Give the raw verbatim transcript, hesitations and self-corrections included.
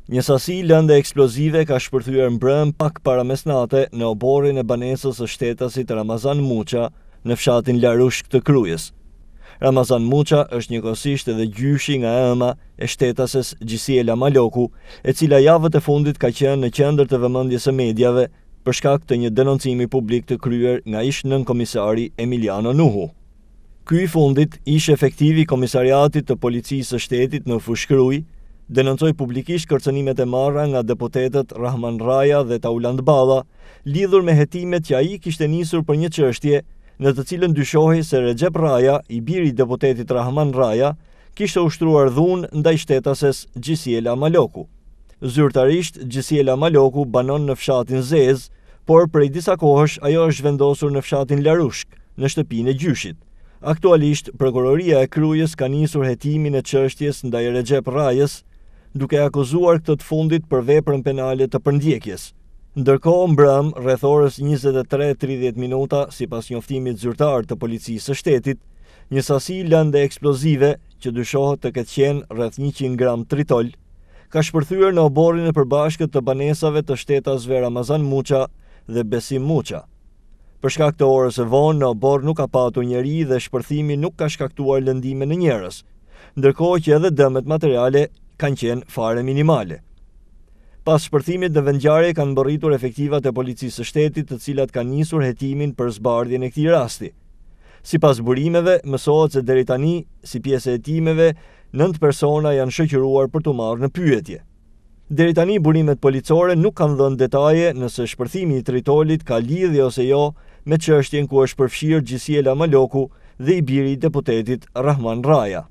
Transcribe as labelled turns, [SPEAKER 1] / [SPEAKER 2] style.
[SPEAKER 1] Një sasi lëndë eksplozive ka shpërthyer mbrëm pak para mesnate në oborrin e banesës së shtetasit Ramazan Muça në fshatin Larushk të Krujës. Ramazan Muça është njëkohësisht edhe gjyshi nga ema e shtetases Gjisiela Maloku, e cila javët e fundit ka qenë në qendër të vëmendjes së mediave për shkak të një denoncimi publik të kryer nga ish nënkomisari Emiliano Nuhu. Ky i fundit, ish efektiv i komisariatit të policisë së shtetit në Fushkruj, denoncoi publikisht kërcënimet e marra nga deputetët Rahman Raja dhe Tauland Balla, lidhur me hetimet që ai kishte nisur për një çështje në të cilën dyshohej se Recep Raja, i biri i deputetit Rahman Raja, kishte ushtruar dhunë ndaj shtetases Gjisiela Maloku. Zyrtarisht, Gjisiela Maloku banon në fshatin Zez, por prej disa kohësh ajo është vendosur në fshatin Larushk, në shtëpinë e gjyshit. Aktualisht, prokuroria e Krujës ka nisur hetimin e çështjes ndaj Recep Rajës, duke akuzuar këtë të fundit për veprën penale të përndjekjes. Ndërkohë mbrëm, rreth orës njëzet e tre e tridhjetë minuta, sipas njoftimit zyrtar të policisë së shtetit, një sasi lëndë eksplozive, që dyshohet të ketë qenë rreth njëqind gram tritol, ka shpërthyer në oborrin e përbashkët të banesave të shtetasve Ramazan Muça dhe Besim Muça. Për shkak të orës së vonë, në obor nuk ka patur njeri dhe shpërthimi nuk ka shkaktuar lëndime në njerëz, ndërkohë që edhe dëmet materiale kanë qenë fare minimale. Pas shpërthimit në vendngjarje kanë mbërritur efektivat e policisë së shtetit, të cilat kanë nisur hetimin për zbardhjen e këtij rasti. Sipas burimeve, mësohet se deri tani, si pjesë e hetimeve, nëntë persona janë shoqëruar për t'u marrë në pyetje. Deri tani burimet policore nuk kanë dhënë detaje nëse shpërthimi i tritolit ka lidhje ose jo me çështjen ku është përfshirë Gjisiela Maloku dhe i biri i deputetit Rahman Raja.